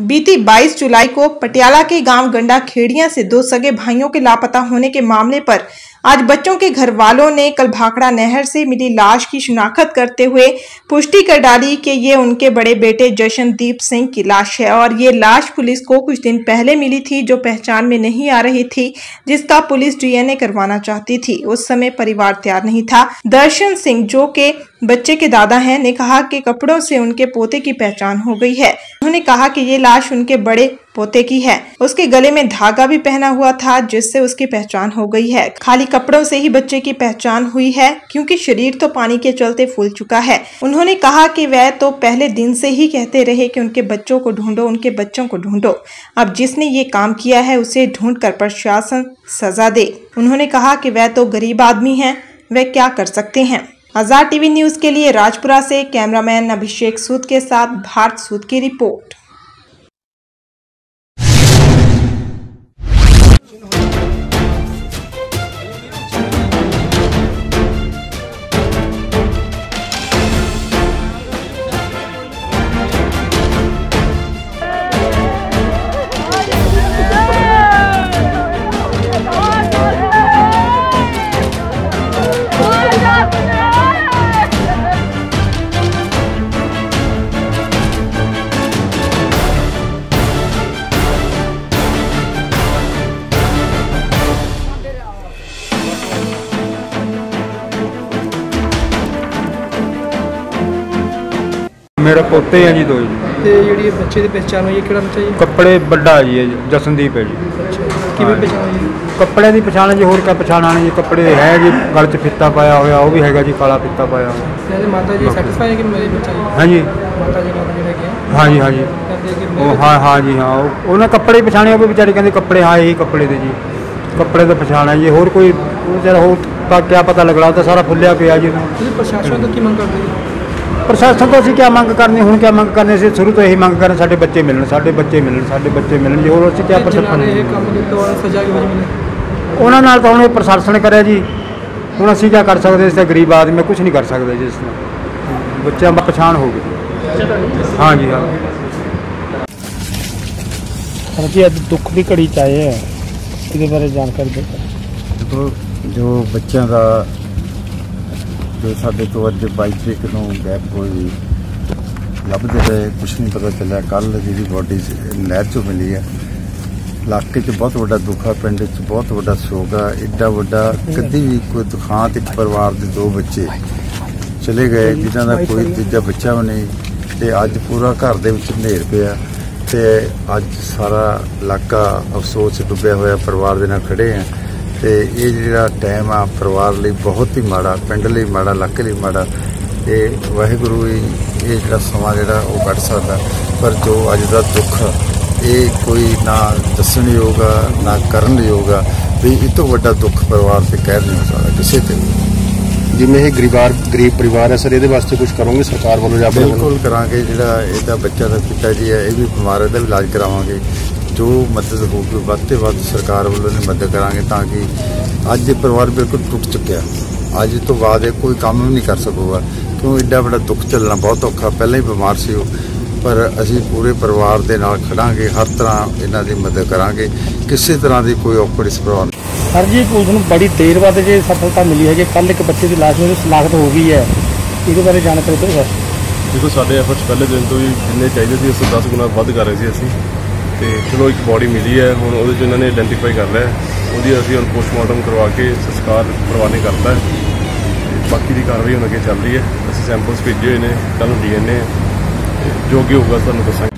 बीती 22 जुलाई को पटियाला के गांव गंडा खेड़िया से दो सगे भाइयों के लापता होने के मामले पर आज बच्चों के घर वालों ने कल भाखड़ा नहर से मिली लाश की शिनाख्त करते हुए पुष्टि कर डाली कि ये उनके बड़े बेटे जशनदीप सिंह की लाश है और ये लाश पुलिस को कुछ दिन पहले मिली थी, जो पहचान में नहीं आ रही थी, जिसका पुलिस डीएनए करवाना चाहती थी। उस समय परिवार तैयार नहीं था। दर्शन सिंह, जो के बच्चे के दादा हैं, ने कहा कि कपड़ों से उनके पोते की पहचान हो गई है। उन्होंने कहा कि ये लाश उनके बड़े पोते की है। उसके गले में धागा भी पहना हुआ था, जिससे उसकी पहचान हो गई है। खाली कपड़ों से ही बच्चे की पहचान हुई है, क्योंकि शरीर तो पानी के चलते फूल चुका है। उन्होंने कहा कि वह तो पहले दिन से ही कहते रहे कि उनके बच्चों को ढूंढो, उनके बच्चों को ढूंढो। अब जिसने ये काम किया है उसे ढूंढकर प्रशासन सजा दे। उन्होंने कहा कि वह तो गरीब आदमी है, वह क्या कर सकते हैं। आजाद टीवी न्यूज के लिए राजपुरा से कैमरामैन अभिषेक सूद के साथ भारत सूद की रिपोर्ट। मेरा पोते है जी, दो जी। ਤੇ ਜਿਹੜੀ ਇਹ ਬੱਚੇ ਦੀ ਪਹਿਚਾਣ ਹੋਈ ਹੈ, ਕਿਹੜਾ ਬੱਚਾ ਜੀ? कपड़े बड़ा जी है जी, जसनदीप है जी। ਕਿਵੇਂ ਪਛਾਣ ਹੋਈ? कपड़े की पछाण जी, होर क्या पछाण आनी जी। कपड़े है जी, गल च फित्ता पाया हुआ, वो भी हैगा जी, काला फित्ता पाया हुआ। ਤੇ ਮਾਤਾ ਜੀ ਸੈਟੀਸਫਾਈ ਹੈ ਕਿ ਮੇਰੇ ਬੱਚਾ ਜੀ? हाँ जी, ਮਾਤਾ ਜੀ ਨਾਲ ਜਿਹੜੇ ਹੈਗੇ हाँ जी, हाँ जी। ਕਹਿੰਦੇ ਕਿ वो हाँ जी, हाँ उन्हें कपड़े ही पछाणे, वो बेचारे कहते कपड़े, हाँ यही कपड़े थे जी। कपड़े तो पछाण है जी, होर कोई बेचारा हो क्या पता लगना, तो सारा फुलिया पिया जी। ਤੁਸੀਂ ਪ੍ਰਸ਼ਾਸਨ ਤੋਂ ਕੀ ਮੰਗ ਕਰਦੇ ਜੀ? प्रशासन तो असीं क्या मंग करनी, हुण क्या मंग करनी, असीं शुरू तो यही मंग करें साडे बच्चे मिलन, साडे बच्चे मिलन, साडे बच्चे मिलन जी। होर असीं क्या प्रशासन ਇਹ ਕੰਮ ਕੀਤਾ ਉਹਨਾਂ ਨੂੰ ਸਜ਼ਾ ਕਿਵੇਂ ਮਿਲੇ? ਉਹਨਾਂ ਨਾਲ ਤਾਂ ਹੁਣ ਪ੍ਰਸ਼ਾਸਨ ਕਰਿਆ ਜੀ। ਹੁਣ ਅਸੀਂ ਕੀ ਕਰ ਸਕਦੇ, ਇਸ ਤਾਂ ਗਰੀਬ ਆਦਮੀ, ਕੁਝ ਨਹੀਂ ਕਰ ਸਕਦੇ ਜੀ। ਇਸ ਨਾਲ ਬੱਚਿਆਂ ਦੀ ਪਛਾਣ ਹੋ ਗਈ। ਹਾਂ ਜੀ, ਹਾਂ। ਹਾਂਜੀ, ਅੱਜ ਦੁੱਖ ਦੀ ਘੜੀ 'ਚ ਆਏ ਹੈ, ਇਹਦੇ ਬਾਰੇ ਜਾਣਕਾਰੀ ਦਿਓ। ਦੇਖੋ, ਜੋ ਬੱਚਿਆਂ ਦਾ ਜੋ ਸਾਡੇ ਤੋਂ ਅੱਜ 22 ਤਰੀਕ ਨੂੰ ਗੈਪ ਹੋਈ, ਲੱਭਦੇ ਰਹੇ, ਕੁਛ ਨਹੀਂ ਪਤਾ ਚੱਲਿਆ। ਕੱਲ੍ਹ ਜਿਹਦੀ ਬੋਡੀ ਨਹਿਰ 'ਚੋਂ ਮਿਲੀ ਹੈ। ਇਲਾਕੇ 'ਚ ਬਹੁਤ ਵੱਡਾ ਦੁੱਖ ਆ, ਪਿੰਡ 'ਚ ਬਹੁਤ ਵੱਡਾ ਸ਼ੋਕ ਆ। ਐਡਾ ਵੱਡਾ ਕਦੀ ਵੀ ਕੋਈ ਦੁਖਾਂਤ ਇੱਕ ਪਰਿਵਾਰ ਦੇ ਦੋ ਬੱਚੇ ਚਲੇ ਗਏ, ਜਿਨ੍ਹਾਂ ਦਾ ਕੋਈ ਤੀਜਾ ਬੱਚਾ ਵੀ ਨਹੀਂ, ਅਤੇ ਅੱਜ ਪੂਰਾ ਘਰ ਦੇ ਵਿੱਚ ਹਨੇਰ ਪਿਆ। ਅਤੇ ਅੱਜ ਸਾਰਾ ਇਲਾਕਾ ਅਫਸੋਸ 'ਚ ਡੁੱਬਿਆ ਹੋਇਆ, ਪਰਿਵਾਰ ਦੇ ਨਾਲ ਖੜ੍ਹੇ ਆ। ਅਤੇ ਇਹ ਜਿਹੜਾ ਟਾਈਮ ਆ ਪਰਿਵਾਰ ਲਈ ਬਹੁਤ ਹੀ ਮਾੜਾ, ਪਿੰਡ ਲਈ ਮਾੜਾ, ਇਲਾਕੇ ਲਈ ਮਾੜਾ। ਇਹ ਵਾਹਿਗੁਰੂ ਹੀ ਇਹ ਜਿਹੜਾ ਸਮਾਂ ਜਿਹੜਾ ਉਹ ਕੱਢ ਸਕਦਾ, ਪਰ ਜੋ ਅੱਜ ਦਾ ਦੁੱਖ ਇਹ ਕੋਈ ਨਾ ਦੱਸਣ ਯੋਗ ਆ, ਨਾ ਕਰਨ ਯੋਗ ਆ ਵੀ ਇਹ ਤੋਂ ਵੱਡਾ ਦੁੱਖ ਪਰਿਵਾਰ 'ਤੇ ਕਹਿ ਨਹੀਂ ਹੋ ਸਕਦਾ ਕਿਸੇ 'ਤੇ। ਜਿਵੇਂ ਇਹ ਗਰੀਬ ਪਰਿਵਾਰ ਹੈ ਸਰ, ਇਹਦੇ ਵਾਸਤੇ ਕੁਝ ਕਰੋਗੇ ਸਰਕਾਰ ਵੱਲੋਂ ਜਾਂ ਬਿਲਕੁਲ ਕਰਾਂਗੇ। ਜਿਹੜਾ ਇਹਦਾ ਬੱਚਾ ਦਾ ਪਿਤਾ ਜੀ ਹੈ, ਇਹ ਵੀ ਬਿਮਾਰ ਹੈ, ਇਹਦਾ ਵੀ ਇਲਾਜ ਕਰਾਵਾਂਗੇ। ਜੋ ਮਦਦ ਹੋਊਗੀ ਵੱਧ ਤੋਂ ਵੱਧ ਸਰਕਾਰ ਵੱਲੋਂ ਨੇ ਮਦਦ ਕਰਾਂਗੇ, ਤਾਂ ਕਿ ਅੱਜ ਇਹ ਪਰਿਵਾਰ ਬਿਲਕੁਲ ਟੁੱਟ ਚੁੱਕਿਆ। ਅੱਜ ਤੋਂ ਬਾਅਦ ਇਹ ਕੋਈ ਕੰਮ ਵੀ ਨਹੀਂ ਕਰ ਸਕੂਗਾ, ਕਿਉਂ ਐਡਾ ਵੱਡਾ ਦੁੱਖ ਝੱਲਣਾ ਬਹੁਤ ਔਖਾ। ਪਹਿਲਾਂ ਹੀ ਬਿਮਾਰ ਸੀ ਉਹ, ਪਰ ਅਸੀਂ ਪੂਰੇ ਪਰਿਵਾਰ ਦੇ ਨਾਲ ਖੜਾਂਗੇ, ਹਰ ਤਰ੍ਹਾਂ ਇਹਨਾਂ ਦੀ ਮਦਦ ਕਰਾਂਗੇ। ਕਿਸੇ ਤਰ੍ਹਾਂ ਦੀ ਕੋਈ ਔਕੜ ਇਸ ਪਰਿਵਾਰ ਨੂੰ। ਸਰ ਜੀ, ਪੁਲਿਸ ਨੂੰ ਬੜੀ ਦੇਰ ਬਾਅਦ ਜੇ ਸਫਲਤਾ ਮਿਲੀ ਹੈ, ਜੇ ਕੱਲ੍ਹ ਇੱਕ ਬੱਚੇ ਦੀ ਲਾਸ਼ ਨੂੰ ਸ਼ਨਾਖਤ ਹੋ ਗਈ ਹੈ, ਇਹਦੇ ਬਾਰੇ ਜਾਣਕਾਰੀ ਦਿਓ ਸਰ। ਦੇਖੋ, ਸਾਡੇ ਐਫਰਟਸ ਪਹਿਲੇ ਦਿਨ ਤੋਂ ਹੀ ਜਿੰਨੇ ਚਾਹੀਦੇ ਸੀ ਉਸ ਤੋਂ 10 ਗੁਣਾ ਵੱਧ ਕਰ ਰਹੇ ਸੀ ਅਸੀਂ। ਤੇ ਚਲੋ ਇੱਕ ਬੋਡੀ ਮਿਲੀ ਹੈ, ਹੁਣ ਉਹਦੇ 'ਚ ਇਹਨਾਂ ਨੇ ਆਇਡੈਂਟੀਫਾਈ ਕਰ ਲਿਆ। ਉਹਦੀ ਅਸੀਂ ਹੁਣ ਪੋਸਟਮਾਰਟਮ ਕਰਵਾ ਕੇ ਸੰਸਕਾਰ ਪ੍ਰਵਾਨ ਕਰਤਾ ਹੈ। ਬਾਕੀ ਦੀ ਕਾਰਵਾਈ ਹੁਣ ਅੱਗੇ ਚੱਲ ਰਹੀ ਹੈ। ਅਸੀਂ ਸੈਂਪਲਸ ਭੇਜੇ ਹੋਏ ਨੇ, ਕੱਲ੍ਹ ਨੂੰ DNA ਜੋ ਅੱਗੇ ਹੋਊਗਾ ਤੁਹਾਨੂੰ ਦੱਸਾਂਗੇ।